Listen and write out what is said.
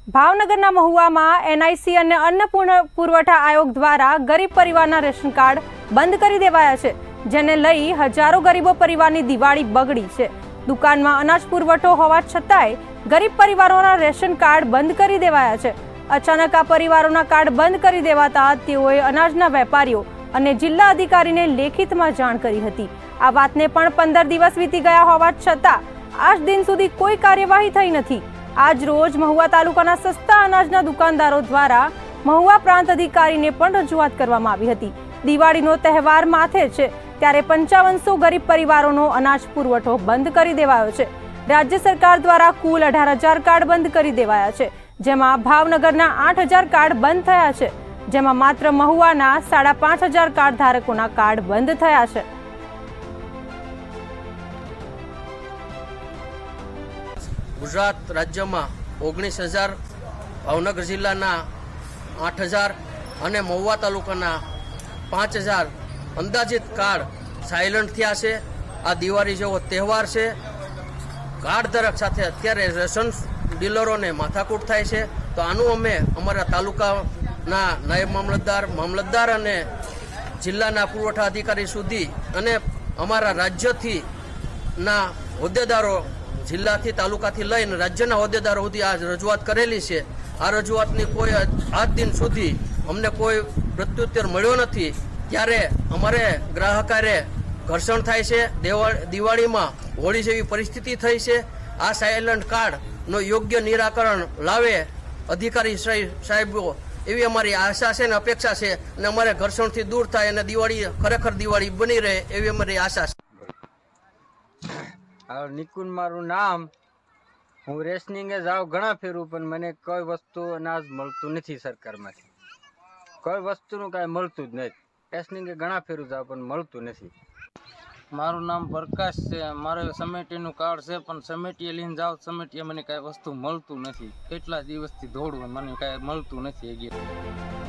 ભાવનગરના મહુવામાં એનઆઈસી અને અન્ન પુરવઠા આયોગ દ્વારા ગરીબ પરિવારના રેશન કાર્ડ બંધ કરી દેવાયા છે, જેને લઈ હજારો ગરીબો પરિવારની દિવાળી બગડી છે। દુકાનમાં અનાજ પુરવઠો હોવા છતાંય ગરીબ પરિવારોના રેશન કાર્ડ બંધ કરી દેવાયા છે। અચાનક આ પરિવારોના કાર્ડ બંધ કરી દેવાતા તેઓએ અનાજના વેપારીઓ અને જિલ્લા અધિકારીને લેખિતમાં જાણ કરી હતી। આ વાતને પણ 15 દિવસ વીતી ગયા હોવા છતાં આજ દિન સુધી કોઈ કાર્યવાહી થઈ નથી। આજ રોજ મહુવા તાલુકાના સસ્તા અનાજના દુકાનદારો દ્વારા મહુવા પ્રાંત અધિકારીને પણ રજૂઆત કરવામાં આવી હતી। દિવાળીનો તહેવાર માથે છે ત્યારે 5500 ગરીબ પરિવારોનો અનાજ પુરવઠો બંધ કરી દેવાયો છે। રાજ્ય સરકાર દ્વારા કુલ 18000 કાર્ડ બંધ કરી દેવાયા છે, જેમાં ભાવનગરના 8000 કાર્ડ બંધ થયા છે, જેમાં માત્ર મહુવાના 5500 કાર્ડ ધારકોના કાર્ડ બંધ થયા છે। गुजरात राज्य में 19,000, भावनगर जिल्लाना 8,000 और महुआ तालुकाना 5,000 अंदाजित कार्ड साइलન્ટ थया छे। आ दिवाળી जेवो तहेवार छे। कार्ड धारक साथे अत्यारे रेशन डीलरों ने माथाकूट थाय छे, तो आनु अमे अमरा तालुकाना नायब मामलतदार अने जिल्लाना पुरवठा अधिकारी सुधी अने अमरा राज्यथी ना होद्देदारो जिल्लाथी तालुकाथी लईने राज्यना होद्देदारो सुधी आज रजूआत करेली छे। आ रजूआतनी कोई आज दिन सुधी अमने कोई प्रत्युत्तर मळ्यो नथी, त्यारे अमारे ग्राहकारे घर्षण थाय छे। दिवाळीमां होळी जेवी परिस्थिति थई छे। आ साइलન્ટ कार्ड नो योग्य निराकरण लावे अधिकारी साहेबो एवी अमारी आशा छे ने अपेक्षा छे, अने अमारे घर्षणथी दूर थाय अने दिवाળી खरेखर दिवाળી बनी रहे एवी अमारी आशा छे। निकुन मारू नाम, हूँ रेशनिंगे जाऊँ घणा फेरू पण मने कोई वस्तु अनाज मळतुं नथी। सरकार मांथी कोई वस्तुनुं कांई मळतुं ज नहीं। रेशनिंगे घणा फेरू जाऊँ पण मळतुं नथी। मारू नाम प्रकाश है। मारे समेटीनुं कार्ड है पण समेटीए लईने जाऊँ, समेटीए मने कांई वस्तु मळतुं नथी। કેટલા દિવસથી દોડું, મને કાંઈ મળતું નથી।